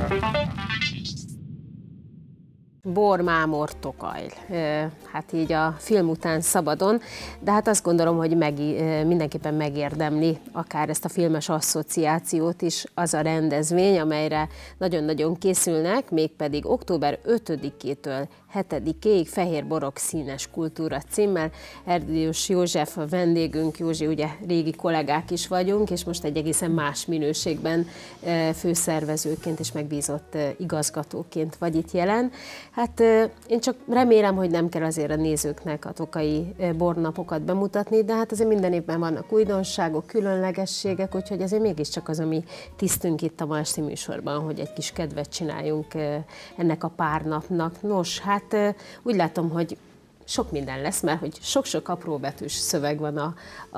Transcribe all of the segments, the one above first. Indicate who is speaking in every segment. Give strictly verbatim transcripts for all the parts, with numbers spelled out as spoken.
Speaker 1: Bor, mámor, Tokaj. Hát így a film után szabadon, de hát azt gondolom, hogy meg, mindenképpen megérdemli akár ezt a filmes asszociációt is az a rendezvény, amelyre nagyon-nagyon készülnek, mégpedig október ötödikétől hetedikéig Fehér borok színes kultúra címmel. Erdős József a vendégünk, Józsi, ugye régi kollégák is vagyunk, és most egy egészen más minőségben főszervezőként és megbízott igazgatóként vagy itt jelen. Hát én csak remélem, hogy nem kell azért a nézőknek a tokaji bornapokat bemutatni, de hát azért minden évben vannak újdonságok, különlegességek, úgyhogy azért mégiscsak az, ami tisztünk itt a ma esti műsorban, hogy egy kis kedvet csináljunk ennek a pár napnak. Nos, hát úgy látom, hogy sok minden lesz, mert hogy sok-sok apróbetűs szöveg van a,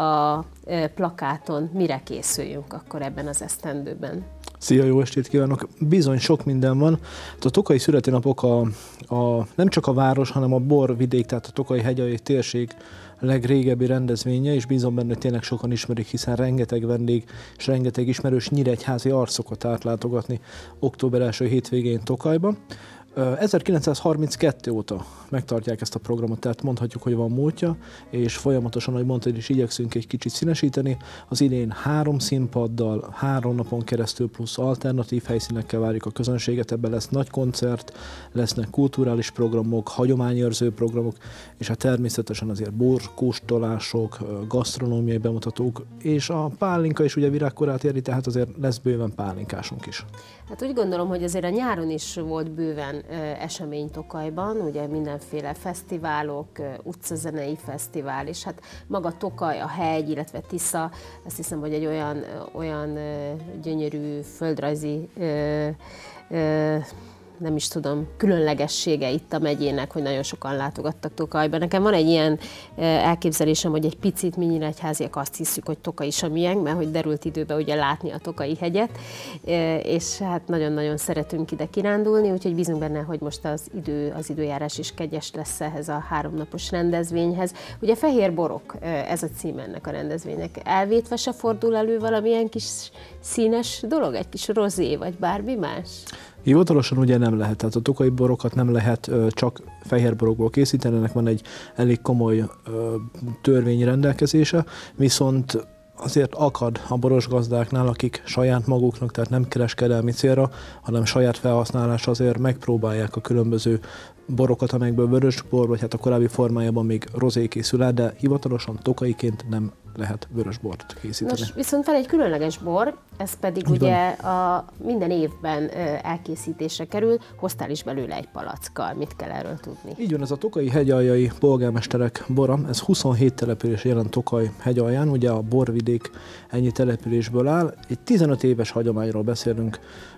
Speaker 1: a plakáton. Mire készüljünk akkor ebben az esztendőben?
Speaker 2: Szia, jó estét kívánok! Bizony sok minden van. A tokaji születésnapok a, a, nem csak a város, hanem a borvidék, tehát a tokaji hegyalja térség legrégebbi rendezvénye, és bízom benne, hogy tényleg sokan ismerik, hiszen rengeteg vendég és rengeteg ismerős nyíregyházi arcokat átlátogatni október első hétvégén Tokajba. ezerkilencszázharminckettő óta megtartják ezt a programot, tehát mondhatjuk, hogy van múltja, és folyamatosan, ahogy mondtad is, igyekszünk egy kicsit színesíteni. Az idén három színpaddal, három napon keresztül plusz alternatív helyszínekkel várjuk a közönséget, ebben lesz nagy koncert, lesznek kulturális programok, hagyományőrző programok, és hát természetesen azért borkóstolások, gasztronómiai bemutatók, és a pálinka is ugye virágkorát éri, tehát azért lesz bőven pálinkásunk is.
Speaker 1: Hát úgy gondolom, hogy azért a nyáron is volt bőven esemény Tokajban, ugye mindenféle fesztiválok, utcazenei fesztivál, és hát maga Tokaj, a hegy, illetve Tisza, azt hiszem, hogy egy olyan, olyan gyönyörű földrajzi ö, ö, nem is tudom, különlegessége itt a megyének, hogy nagyon sokan látogattak Tokajba. Nekem van egy ilyen elképzelésem, hogy egy picit mi nyíregyháziak azt hiszük, hogy Tokaj is a miénk, mert hogy derült időben ugye látni a Tokaji hegyet, és hát nagyon-nagyon szeretünk ide kirándulni, úgyhogy bízunk benne, hogy most az idő, az időjárás is kegyes lesz ehhez a háromnapos rendezvényhez. Ugye Fehér borok, ez a cím ennek a rendezvénynek. Elvétve se fordul elő valamilyen kis színes dolog, egy kis rozé, vagy bármi más?
Speaker 2: Hivatalosan ugye nem lehet, tehát a tokaji borokat nem lehet ö, csak fehér borokból készíteni, ennek van egy elég komoly ö, törvényi rendelkezése, viszont azért akad a boros gazdáknál, akik saját maguknak, tehát nem kereskedelmi célra, hanem saját felhasználásra azért megpróbálják a különböző borokat, amelyekből vörös bor, vagy hát a korábbi formájában még rozé készül el, de hivatalosan tokaiként nem lehet vörös bort készíteni.
Speaker 1: Nos, viszont van egy különleges bor, ez pedig
Speaker 2: Így
Speaker 1: ugye a, minden évben elkészítésre kerül, hoztál is belőle egy palackkal. Mit kell erről tudni?
Speaker 2: Így van, ez a tokaji hegyaljai polgármesterek bora, ez huszonhét település jelent Tokaj hegyalján, ugye a borvidék ennyi településből áll. Egy tizenöt éves hagyományról beszélünk,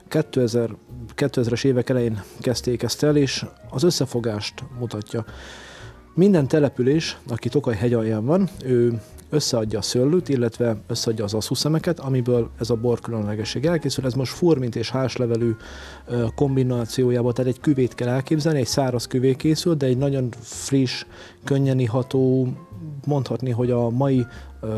Speaker 2: kétezres évek elején kezdték ezt el, és az összefogást mutatja. Minden település, aki Tokaj hegyalján van, ő összeadja a szőlőt, illetve összeadja az asszúszemeket, amiből ez a bor különlegesség elkészül. Ez most furmint és házlevelű kombinációjában, tehát egy küvét kell elképzelni, egy száraz küvé készül, de egy nagyon friss, könnyen iható, mondhatni, hogy a mai,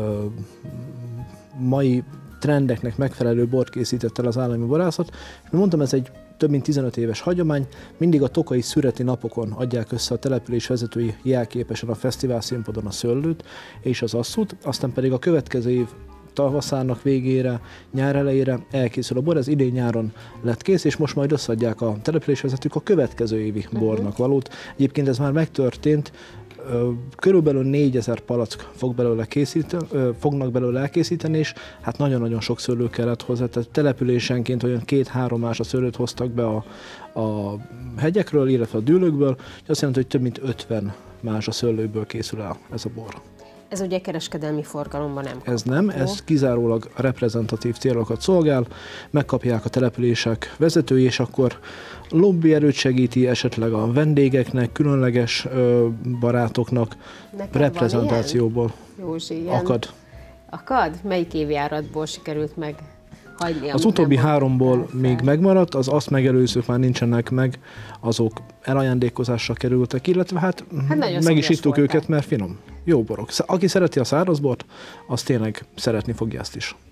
Speaker 2: mai trendeknek megfelelő bort készített el az állami borászat. És mondtam, ez egy több mint tizenöt éves hagyomány, mindig a tokaji szüreti napokon adják össze a település vezetői jelképesen a fesztivál színpadon a szőlőt és az asszút, aztán pedig a következő év tavaszának végére, nyár elejére elkészül a bor, ez idén nyáron lett kész, és most majd összeadják a településvezetők a következő évi bornak valót. Egyébként ez már megtörtént, körülbelül négyezer palack fog belőle készíteni, fognak belőle elkészíteni, és hát nagyon-nagyon sok szőlő kellett hozzá, tehát településenként olyan két-három más a szőlőt hoztak be a, a hegyekről, illetve a dűlőkből, és azt jelenti, hogy több mint ötven más a szőlőből készül el ez a bor.
Speaker 1: Ez ugye kereskedelmi forgalomban nem kapható.
Speaker 2: Ez nem, ez kizárólag reprezentatív célokat szolgál, megkapják a települések vezetői, és akkor lobbyerőt segíti esetleg a vendégeknek, különleges ö, barátoknak, nekem reprezentációból
Speaker 1: Józsi,
Speaker 2: akad.
Speaker 1: Akad? Melyik évjáratból sikerült meg hagyni?
Speaker 2: Az utóbbi háromból még megmaradt, az azt megelőzők már nincsenek meg, azok elajándékozásra kerültek, illetve hát, hát meg is ittuk őket, mert finom. Jó borok. Aki szereti a szárazbort, az tényleg szeretni fogja ezt is.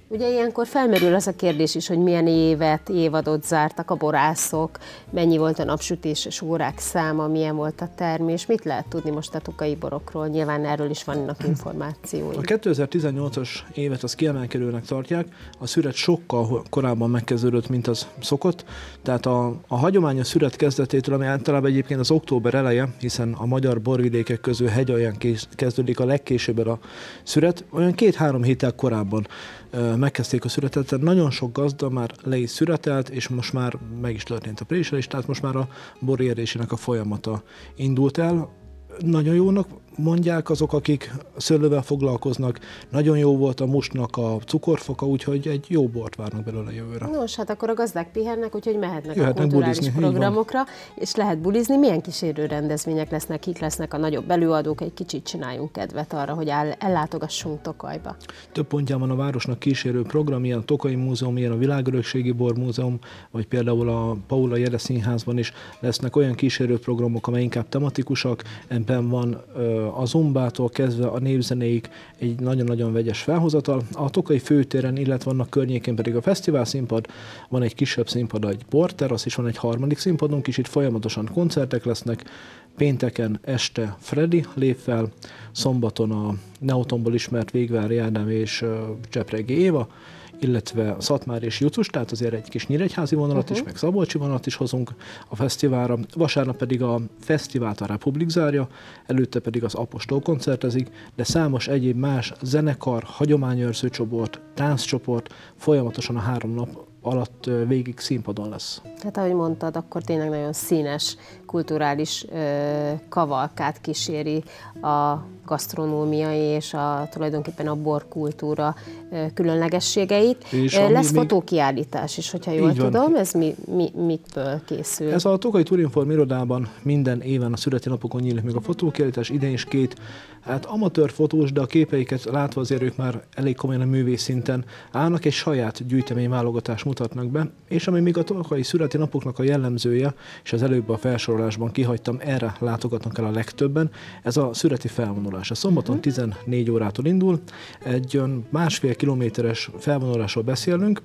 Speaker 1: Ugye ilyenkor felmerül az a kérdés is, hogy milyen évet, évadot zártak a borászok, mennyi volt a napsütéses órák száma, milyen volt a termés, mit lehet tudni most a tokaji borokról? Nyilván erről is vannak információi.
Speaker 2: A kétezer-tizennyolcas évet az kiemelkedőnek tartják, a szüret sokkal korábban megkezdődött, mint az szokott, tehát a, a hagyományos szüret kezdetétől, ami általában egyébként az október eleje, hiszen a magyar borvidékek közül hegyalján kezdődik a legkésőbb a szüret, olyan két-három héttel korábban megkezdték a szüretet, tehát nagyon sok gazda már le is szüretelt, és most már meg is történt a préselés, tehát most már a borérésének a folyamata indult el. Nagyon jónak mondják azok, akik szőlővel foglalkoznak. Nagyon jó volt a mustnak a cukorfoka, úgyhogy egy jó bort várnak belőle jövőre.
Speaker 1: Nos, hát akkor a gazdák pihennek, úgyhogy mehetnek
Speaker 2: Jöhetnek
Speaker 1: a kulturális
Speaker 2: bulizni,
Speaker 1: programokra, és lehet bulizni. Milyen kísérő rendezvények lesznek, kik lesznek a nagyobb előadók, egy kicsit csináljunk kedvet arra, hogy ellátogassunk Tokajba.
Speaker 2: Több pontján van a városnak kísérő program, ilyen a Tokaji Múzeum, ilyen a Világörökségi Bormúzeum, vagy például a Paula Jele Színházban is lesznek olyan kísérő programok, amely inkább tematikusak. Ebben van a zombától kezdve a népzenéig egy nagyon-nagyon vegyes felhozatal. A Tokaji főtéren, illetve vannak környékén pedig a fesztivál színpad, van egy kisebb színpad, egy borterasz, és van egy harmadik színpadunk is, itt folyamatosan koncertek lesznek. Pénteken este Freddy lép fel, szombaton a Neotonból ismert Végvári Ádám és Csepregi Éva, illetve Szatmár és Jucus, tehát azért egy kis nyíregyházi vonalat uh-huh. is, meg szabolcsi vonalat is hozunk a fesztiválra. Vasárnap pedig a fesztivált a Republik zárja, előtte pedig az Apostol koncertezik, de számos egyéb más zenekar, hagyományőrző csoport, tánccsoport folyamatosan a három nap alatt végig színpadon lesz.
Speaker 1: Hát ahogy mondtad, akkor tényleg nagyon színes, kulturális ö, kavalkát kíséri a gasztronómiai és a, tulajdonképpen a borkultúra ö, különlegességeit. És lesz még fotókiállítás is, hogyha jól tudom, ez mi, mi, mitből készül?
Speaker 2: Ez a Tokaji Turinform irodában minden éven a születi napokon nyílik meg a fotókiállítás, idén is két hát amatőr fotós, de a képeiket látva azért ők már elég komolyan a művész szinten állnak, egy saját gyűjteményválogatást mutatnak be, és ami még a tokaji születi napoknak a jellemzője, és az előbb a felsorolásban kihagytam, erre látogatnak el a legtöbben, ez a születi felvonulás. A szombaton tizennégy órától indul, egy másfél kilométeres felvonulásról beszélünk,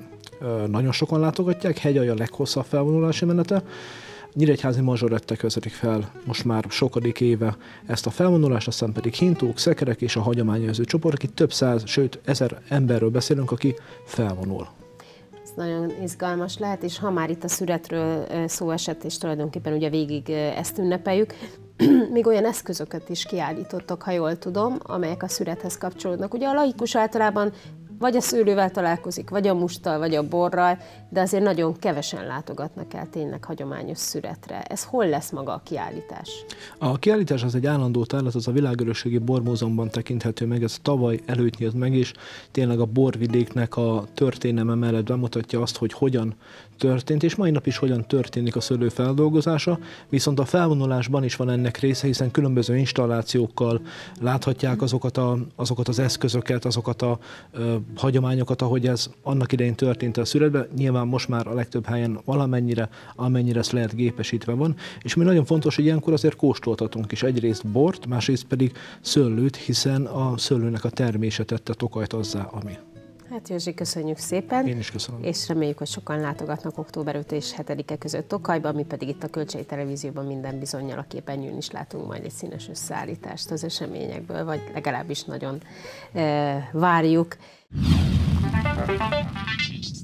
Speaker 2: nagyon sokan látogatják, Hegyalja a leghosszabb felvonulási menete, nyíregyházi mazsorettek vezetik fel most már sokadik éve ezt a felvonulást, aztán pedig hintók, szekerek és a hagyományőrző csoport, akik több száz, sőt ezer emberről beszélünk, aki felvonul.
Speaker 1: Ez nagyon izgalmas lehet, és ha már itt a szüretről szó esett, és tulajdonképpen ugye végig ezt ünnepeljük, még olyan eszközöket is kiállítottak, ha jól tudom, amelyek a szürethez kapcsolódnak. Ugye a laikus általában vagy a szőlővel találkozik, vagy a musttal, vagy a borral, de azért nagyon kevesen látogatnak el tényleg hagyományos szüretre. Ez hol lesz maga a kiállítás?
Speaker 2: A kiállítás az egy állandó tárlat, az a Világörökségi Bormúzeumban tekinthető meg, ez tavaly előtt nyílt meg, és tényleg a borvidéknek a történelme mellett bemutatja azt, hogy hogyan történt, és mai nap is hogyan történik a szőlő feldolgozása, viszont a felvonulásban is van ennek része, hiszen különböző installációkkal láthatják azokat, a, azokat az eszközöket, azokat a ö, hagyományokat, ahogy ez annak idején történt a szüretben. Nyilván most már a legtöbb helyen valamennyire, amennyire ezt lehet gépesítve van, és mi nagyon fontos, hogy ilyenkor azért kóstoltatunk is egyrészt bort, másrészt pedig szőlőt, hiszen a szőlőnek a termése tette Tokajt azzá, ami.
Speaker 1: Hát Józsi, köszönjük szépen.
Speaker 2: Én is köszönöm.
Speaker 1: És reméljük, hogy sokan látogatnak október ötödike és hetedike között Tokajba, mi pedig itt a Kölcsei Televízióban minden bizonnyal a képernyőn is látunk majd egy színes összeállítást az eseményekből, vagy legalábbis nagyon eh, várjuk.